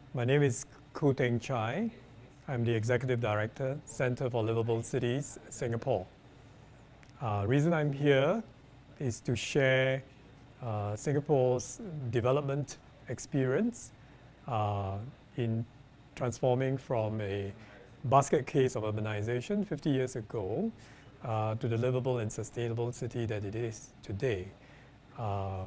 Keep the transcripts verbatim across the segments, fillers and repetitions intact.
My name is Khoo Teng Chye. I'm the Executive Director, Center for Livable Cities, Singapore. Uh, reason I'm here is to share uh, Singapore's development experience uh, in transforming from a basket case of urbanization fifty years ago uh, to the livable and sustainable city that it is today. Uh,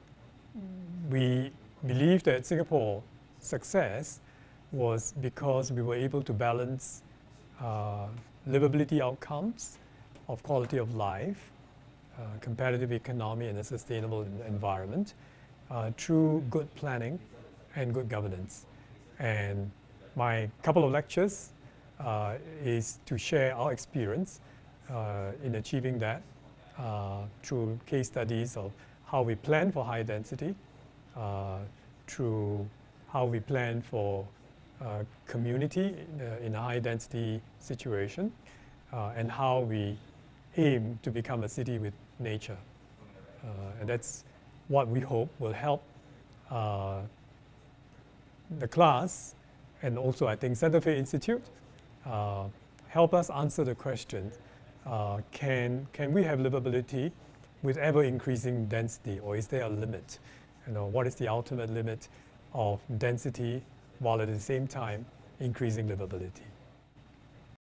we believe that Singapore's success was because we were able to balance uh, livability outcomes of quality of life, uh, competitive economy, and a sustainable environment uh, through good planning and good governance. And my couple of lectures uh, is to share our experience uh, in achieving that uh, through case studies of how we plan for high density, uh, through how we plan for uh, community in a, in a high density situation, uh, and how we aim to become a city with nature. Uh, and that's what we hope will help uh, the class, and also I think Santa Fe Institute, uh, help us answer the question, uh, can, can we have livability with ever increasing density, or is there a limit? You know, what is the ultimate limit of density while at the same time increasing livability?